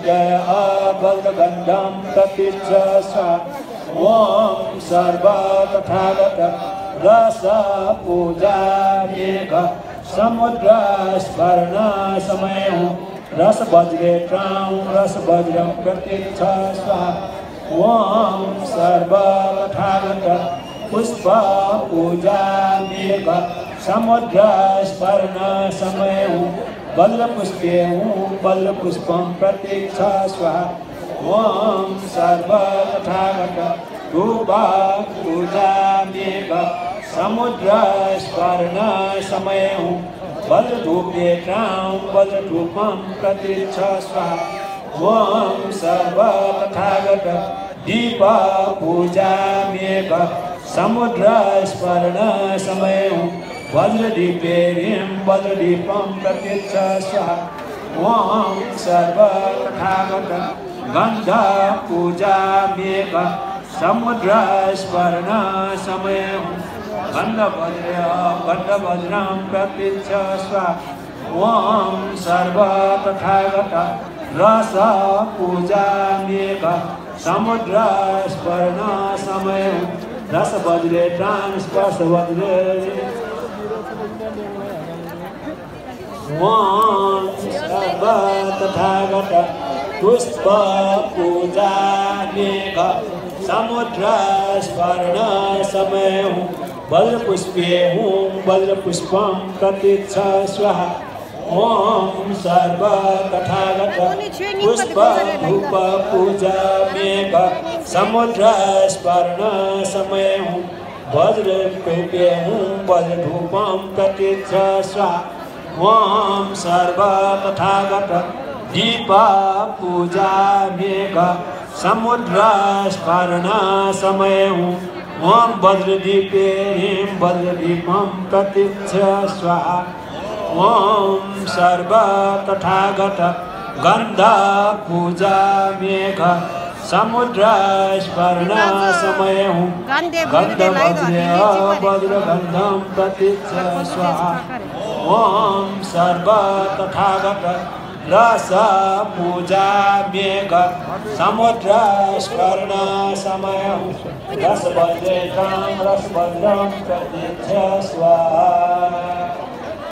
वज्रगन्धं प्रतीच्छ स्वाहा ॐ सर्व तथागत रस पूजा मेघ समुद्र स्मरण समय रस वज्रे त्रां रस वज्रं प्रतीच्छ स्वाहा ॐ सर्व तथागत पुष्प पूजा मेघ समुद्र स्मरण समय वज्र पुष्पे वज्र पुष्पं प्रतीच्छ स्वाहा ॐ सर्व तथागत धूप पूजा मेघ समुद्र स्मरण समय वज्र धूपे त्रां वज्र धूपं प्रतीच्छ स्वाहा ॐ सर्व तथागत दीप पूजा मेघ समुद्र स्मरण समय वज्रदीपे वज्रदीपं प्रतीच्छ स्वाहा ॐ सर्व तथागत गन्ध पूजा मेघ समुद्र स्मरण समय गन्धवज्रं प्रतीच्छ स्वाहा ॐ सर्व तथागत रस पूजा मेघ समुद्र स्मरण समय रस वज्रे त्रां स्पर्श वज्रे ॐ सर्व तथागत पुष्प पूजा मेघ समुद्र स्मरण समय वज्र पुष्पे वज्र पुष्पं प्रतीच्छ स्वाहा ॐ सर्व तथागत पुष्प धूप पूजा मेघ समुद्र स्मरण समय वज्र धूपे वज्र धूपं प्रतीच्छ स्वाहा ॐ सर्व तथागत दीप पूजा मेघ समुद्र स्मरण समय ॐ वज्रदीपे वज्रदीपं प्रतीच्छ स्वाहा ॐ सर्व तथागत गन्ध पूजा मेघ समुद्र स्मरण समय गन्धवज्रे वज्रगन्धं प्रतीच्छ स्वाहा ॐ सर्व तथागत रस पूजा मेघ समुद्र स्मरण समय रस वज्रे त्रां रस वज्रं प्रतीच्छ स्वाहा।